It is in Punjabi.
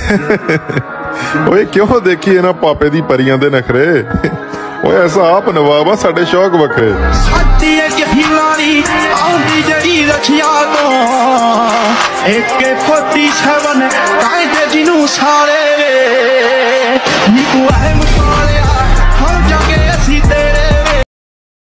ਓਏ ਕਿਉਂ ਦੇਖੀ ਇਹਨਾਂ ਪਾਪੇ ਦੀ ਪਰੀਆਂ ਦੇ ਨਖਰੇ। ਓਏ ਐਸਾ ਆਪ ਨਵਾਬ ਆ ਸਾਡੇ ਸ਼ੌਕ ਵੱਖਰੇ। ਸਾਡੀ ਇੱਕ ਹਿਲਾਰੀ ਆਉਂਦੀ ਜਿਹੜੀ ਰਖਿਆ ਤੋਂ AK-47 ਕਾਇਦੇ ਜਿਹਨੂੰ ਸਾਰੇ